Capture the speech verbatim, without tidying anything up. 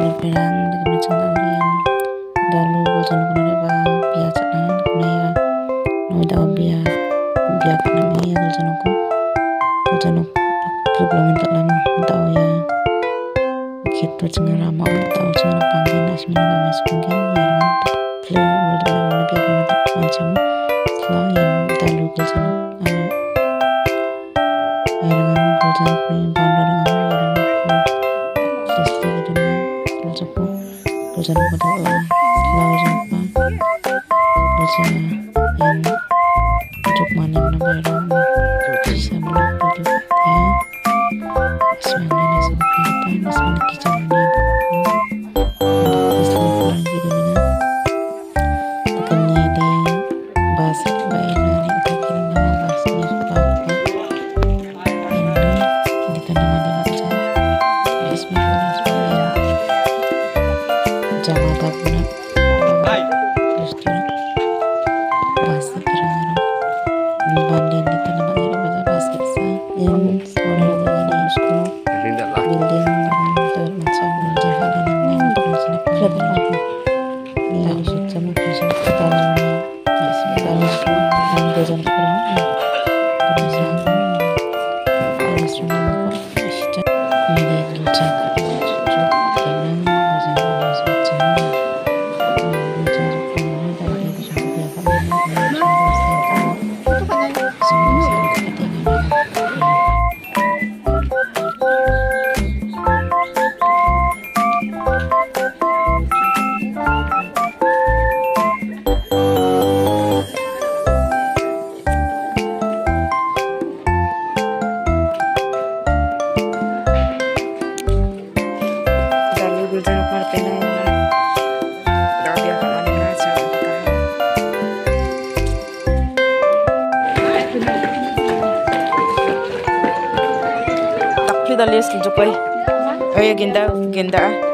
perang dengan macam talian dalu bosan kuna ba biasa na kuna ya no da bia bia kana mi ya bosan ko bosan ko ke belum minta lama tahu ya gitu cengar lama tahu cengar panggil nasi mana mes mungkin ya play world war nabi macam selain dalu bosan ya dengan bosan ko bandar dengan Japo, kerja pada orang selalu jumpa kerja yang untuk mana mana barang bisa melalui ya semuanya seperti kita semuanya kicannya Islam pulang juga dengan tekannya di bahasa baiknya ini kita kira nama bahasanya apa ini kita nama dia baca Bismillah jangan takut terus terus bahasa kira-kira banding di tanah bagian bahasa bahasa yang sekolah di sekolah building macam jalan yang terus lepas ya sudah mungkin kita masih dalam sekolah dan belajar sekolah terus harus menambah istirahat menjadi belajar Dali sejuk ay, ay genda genda.